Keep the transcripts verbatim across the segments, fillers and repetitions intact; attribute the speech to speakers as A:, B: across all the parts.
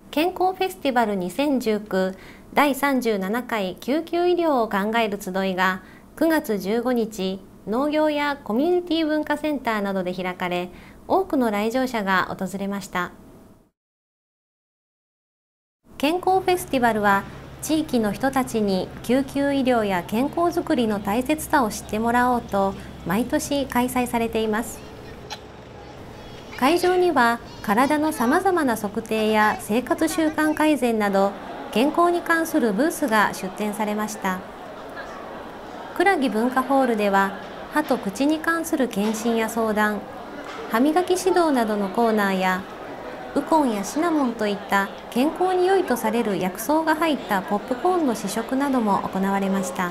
A: 健康フェスティバルにせんじゅうきゅうだいさんじゅうななかい救急医療を考える集いがくがつじゅうごにち、農業やコミュニティ文化センターなどで開かれ、多くの来場者が訪れました。健康フェスティバルは、地域の人たちに救急医療や健康づくりの大切さを知ってもらおうと、毎年開催されています。会場には、体のさまざまな測定や生活習慣改善など、健康に関するブースが出展されました。倉木文化ホールでは、歯と口に関する検診や相談、歯磨き指導などのコーナーや、ウコンやシナモンといった健康に良いとされる薬草が入ったポップコーンの試食なども行われました。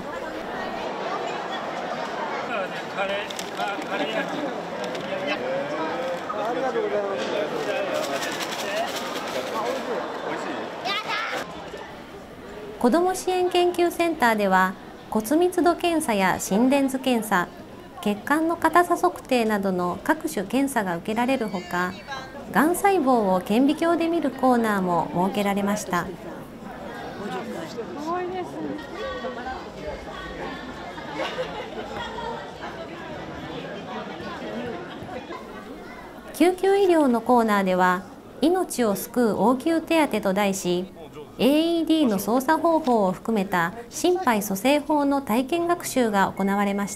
A: 子ども支援研究センターでは、骨密度検査や心電図検査、血管の硬さ測定などの各種検査が受けられるほか、がん細胞を顕微鏡で見るコーナーも設けられました。救急医療のコーナーでは、命を救う応急手当と題し、エーイーディー の操作方法を含めた心肺蘇生法の体験学習が行われました。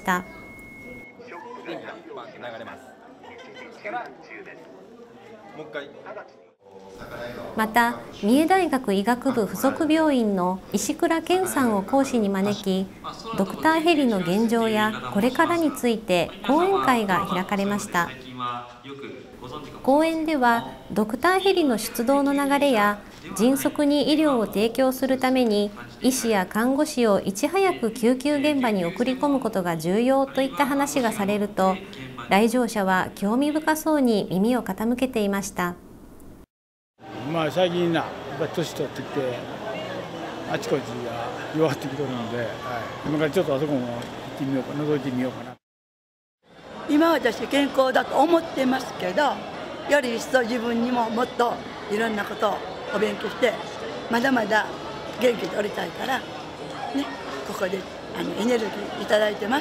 A: また、三重大学医学部附属病院の石倉健さんを講師に招き、ドクターヘリの現状やこれからについて講演会が開かれました。講演では、ドクターヘリの出動の流れや、迅速に医療を提供するために、医師や看護師をいち早く救急現場に送り込むことが重要といった話がされると、来場者は興味深そうに耳を傾けていました。
B: まあ最近な、やっぱり年取ってきて、あちこちが弱ってきてるので、はい、今からちょっとあそこも行ってみようか、覗いてみようかな。
C: 今私健康だと思ってますけど、より一層自分にももっといろんなことをお勉強して、まだまだ元気でおりたいから、ね、ここであのエネルギーいただいてます。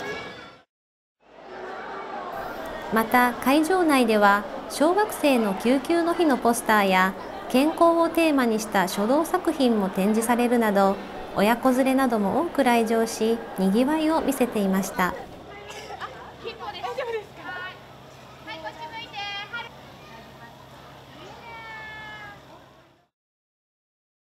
A: また会場内では、小学生の救急の日のポスターや健康をテーマにした書道作品も展示されるなど、親子連れなども多く来場し、にぎわいを見せていました。